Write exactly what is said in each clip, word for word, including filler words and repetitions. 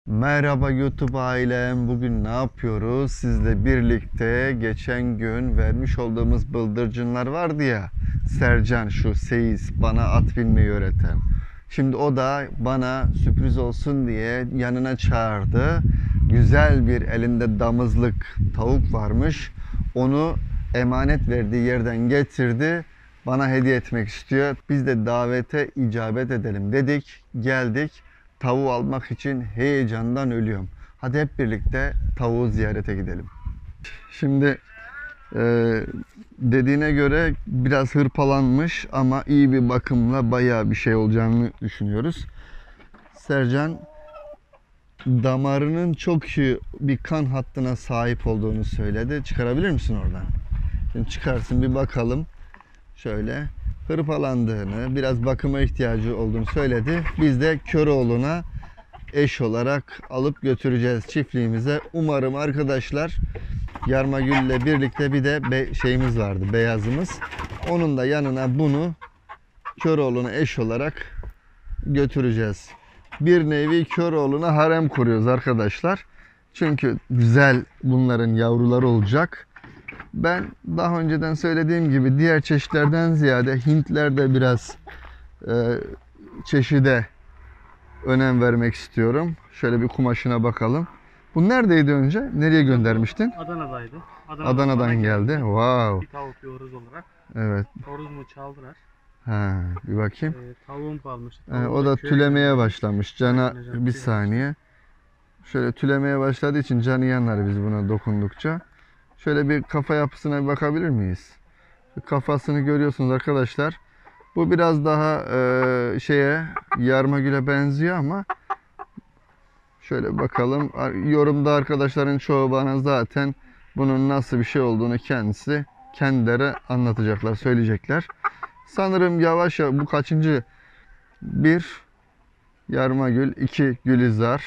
Merhaba YouTube ailem. Bugün ne yapıyoruz? Sizle birlikte geçen gün vermiş olduğumuz bıldırcınlar vardı ya. Sercan, şu Seyis, bana at binmeyi öğreten. Şimdi o da bana sürpriz olsun diye yanına çağırdı. Güzel bir elinde damızlık tavuk varmış. Onu emanet verdiği yerden getirdi. Bana hediye etmek istiyor. Biz de davete icabet edelim dedik. Geldik. Tavuğu almak için heyecandan ölüyorum. Hadi hep birlikte tavuğu ziyarete gidelim. Şimdi e, dediğine göre biraz hırpalanmış ama iyi bir bakımla bayağı bir şey olacağını düşünüyoruz. Sercan damarının çok iyi bir kan hattına sahip olduğunu söyledi. Çıkarabilir misin oradan? Şimdi çıkarsın, bir bakalım. Şöyle hırpalandığını, biraz bakıma ihtiyacı olduğunu söyledi. Biz de Köroğlu'na eş olarak alıp götüreceğiz çiftliğimize. Umarım arkadaşlar, Yarmagül'le birlikte bir de be şeyimiz vardı, beyazımız. Onun da yanına bunu Köroğlu'na eş olarak götüreceğiz. Bir nevi Köroğlu'na harem kuruyoruz arkadaşlar. Çünkü güzel bunların yavruları olacak. Ben daha önceden söylediğim gibi diğer çeşitlerden ziyade Hintlerde biraz e, çeşide önem vermek istiyorum. Şöyle bir kumaşına bakalım. Bu neredeydi önce? Nereye göndermiştin? Adana'daydı. Adana'dan, Adana'dan geldi. geldi. Wow. Bir tavuk bir horoz olarak. Evet. Horozumu çaldılar. Ha, bir bakayım. Ee, tavuğum kalmıştı. Ee, o da tülemeye başlamış. Cana bir saniye. Şöyle tülemeye başladığı için canı yanar biz buna dokundukça. Şöyle bir kafa yapısına bir bakabilir miyiz? Kafasını görüyorsunuz arkadaşlar. Bu biraz daha e, şeye, Yarmagül'e benziyor ama şöyle bakalım. Yorumda arkadaşların çoğu bana zaten bunun nasıl bir şey olduğunu kendisi kendileri anlatacaklar, söyleyecekler. Sanırım yavaş yavaş bu kaçıncı? Bir Yarmagül, iki Gülizar,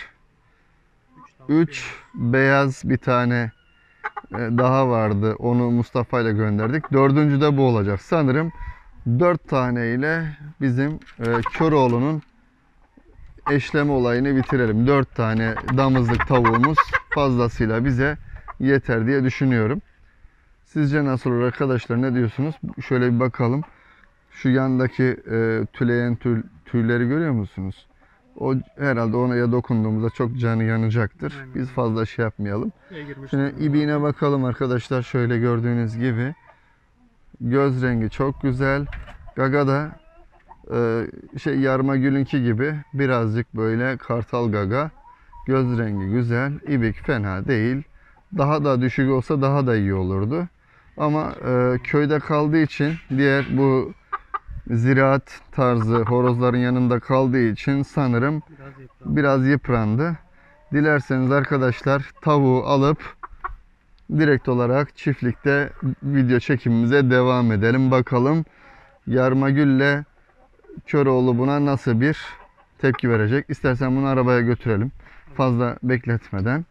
üç beyaz, bir tane daha vardı. Onu Mustafa ile gönderdik. Dördüncü de bu olacak. Sanırım dört tane ile bizim e, Köroğlu'nun eşleme olayını bitirelim. Dört tane damızlık tavuğumuz fazlasıyla bize yeter diye düşünüyorum. Sizce nasıl olur arkadaşlar? Ne diyorsunuz? Şöyle bir bakalım. Şu yandaki e, tüleyen tül, tüyleri görüyor musunuz? O herhalde ona dokunduğumuzda çok canı yanacaktır. Aynen. Biz fazla şey yapmayalım. Şimdi ibiğine bakalım arkadaşlar. Şöyle gördüğünüz gibi. Göz rengi çok güzel. Gaga da e, şey Yarmagül'ünki gibi birazcık böyle kartal gaga. Göz rengi güzel. İbik fena değil. Daha da düşük olsa daha da iyi olurdu. Ama e, köyde kaldığı için, diğer bu ziraat tarzı horozların yanında kaldığı için sanırım Biraz yıprandı. biraz yıprandı. Dilerseniz arkadaşlar tavuğu alıp direkt olarak çiftlikte video çekimimize devam edelim. Bakalım Yarmagül'le Köroğlu buna nasıl bir tepki verecek. İstersen bunu arabaya götürelim. Fazla bekletmeden.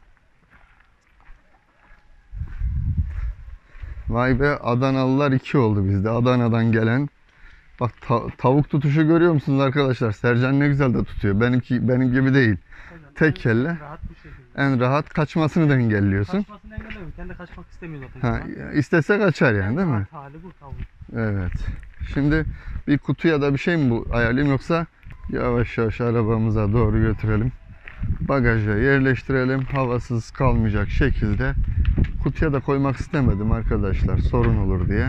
Vay be, Adanalılar iki oldu bizde. Adana'dan gelen. Bak ta- tavuk tutuşu görüyor musunuz arkadaşlar? Sercan ne güzel de tutuyor. Benimki benim gibi değil. Tek kelle. Rahat bir şekilde. En rahat, kaçmasını da engelliyorsun. Kaçmasını engelliyorum. Kendi kaçmak istemiyor zaten. Ha, istese kaçar yani, değil mi? Hali bu tavuk. Evet. Şimdi bir kutuya da bir şey mi bu ayarlayayım, yoksa yavaş yavaş arabamıza doğru götürelim. Bagaja yerleştirelim. Havasız kalmayacak şekilde. Kutuya da koymak istemedim arkadaşlar, sorun olur diye.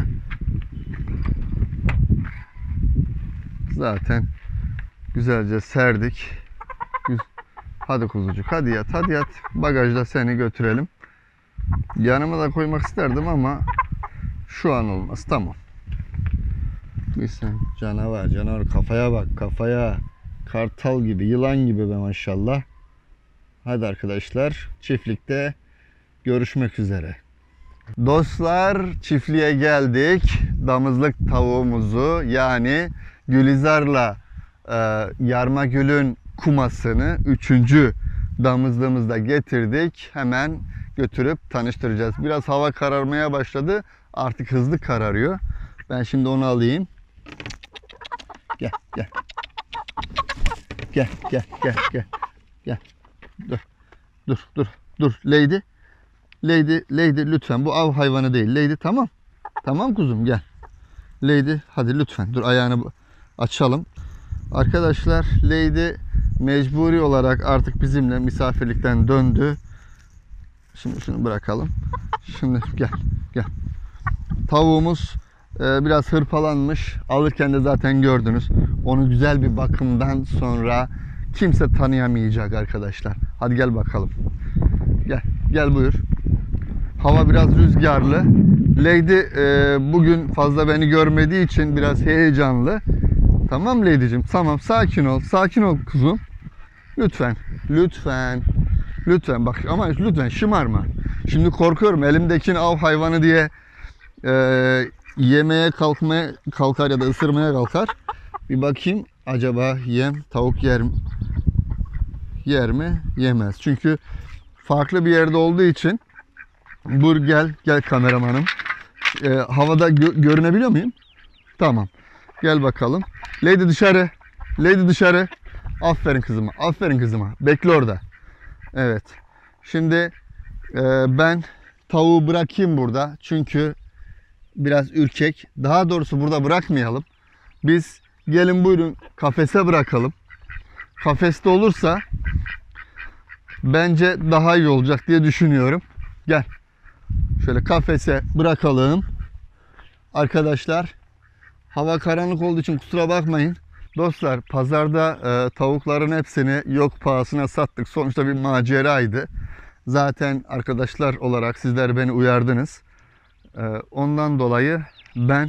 Zaten güzelce serdik. Hadi kuzucuk, hadi yat, hadi yat. Bagajda seni götürelim. Yanıma da koymak isterdim ama şu an olmaz. Tamam. Bir sen canavar, canavar, kafaya bak, kafaya. Kartal gibi, yılan gibi be maşallah. Hadi arkadaşlar, çiftlikte görüşmek üzere. Dostlar, çiftliğe geldik. Damızlık tavuğumuzu, yani Gülizar'la e, Yarmagül'ün kumasını üçüncü damızlığımızda getirdik. Hemen götürüp tanıştıracağız. Biraz hava kararmaya başladı. Artık hızlı kararıyor. Ben şimdi onu alayım. Gel, gel. Gel, gel, gel, gel. Gel. dur. Dur, dur, dur. Lady. Lady, Lady lütfen. Bu av hayvanı değil. Lady tamam. Tamam kuzum gel. Lady hadi lütfen. Dur ayağını açalım. Arkadaşlar Lady mecburi olarak artık bizimle misafirlikten döndü. Şimdi şunu bırakalım. Şimdi gel, gel. Tavuğumuz e, biraz hırpalanmış. Alırken de zaten gördünüz. Onu güzel bir bakımdan sonra kimse tanıyamayacak arkadaşlar. Hadi gel bakalım. Gel, gel buyur. Hava biraz rüzgarlı. Lady e, bugün fazla beni görmediği için biraz heyecanlı. Tamam Lady'cim, tamam sakin ol, sakin ol kuzum. Lütfen, lütfen, lütfen bak ama lütfen şımarma. Şimdi korkuyorum elimdekini av hayvanı diye e, yemeye kalkmaya kalkar ya da ısırmaya kalkar. Bir bakayım acaba yem, tavuk yer mi? Yer mi? Yemez. Çünkü farklı bir yerde olduğu için. Bur gel, gel kameramanım. E, havada gö- görünebiliyor muyum? Tamam. Gel bakalım. Lady dışarı. Lady dışarı. Aferin kızıma. Aferin kızıma. Bekle orada. Evet. Şimdi e, ben tavuğu bırakayım burada. Çünkü biraz ürkek. Daha doğrusu burada bırakmayalım. Biz gelin buyurun kafese bırakalım. Kafeste olursa bence daha iyi olacak diye düşünüyorum. Gel. Şöyle kafese bırakalım. Arkadaşlar hava karanlık olduğu için kusura bakmayın. Dostlar pazarda e, tavukların hepsini yok pahasına sattık. Sonuçta bir maceraydı. Zaten arkadaşlar olarak sizler beni uyardınız. E, ondan dolayı ben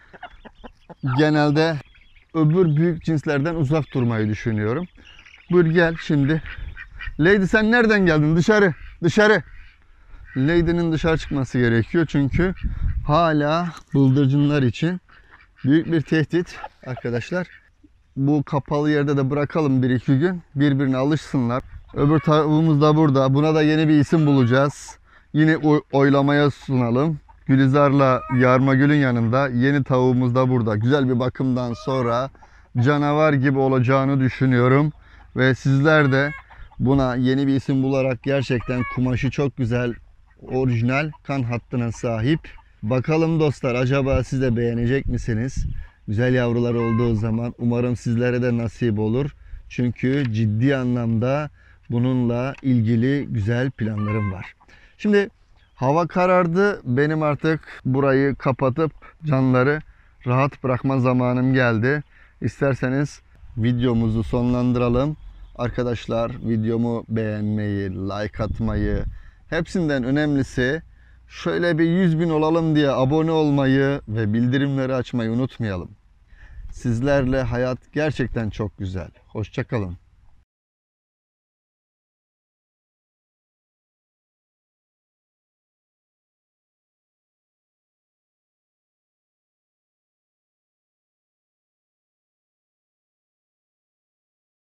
genelde öbür büyük cinslerden uzak durmayı düşünüyorum. Buyur gel şimdi. Lady sen nereden geldin? Dışarı. Dışarı. Lady'nin dışarı çıkması gerekiyor. Çünkü hala bıldırcınlar için büyük bir tehdit arkadaşlar. Bu kapalı yerde de bırakalım bir iki gün. Birbirine alışsınlar. Öbür tavuğumuz da burada. Buna da yeni bir isim bulacağız. Yine oylamaya sunalım. Gülizar'la Yarmagül'ün yanında. Yeni tavuğumuz da burada. Güzel bir bakımdan sonra canavar gibi olacağını düşünüyorum. Ve sizler de buna yeni bir isim bularak gerçekten kumaşı çok güzel, orijinal kan hattına sahip. Bakalım dostlar acaba siz de beğenecek misiniz? Güzel yavrular olduğu zaman umarım sizlere de nasip olur. Çünkü ciddi anlamda bununla ilgili güzel planlarım var. Şimdi hava karardı. Benim artık burayı kapatıp canları rahat bırakma zamanım geldi. İsterseniz videomuzu sonlandıralım. Arkadaşlar videomu beğenmeyi, like atmayı, hepsinden önemlisi şöyle bir yüz bin olalım diye abone olmayı ve bildirimleri açmayı unutmayalım. Sizlerle hayat gerçekten çok güzel. Hoşça kalın.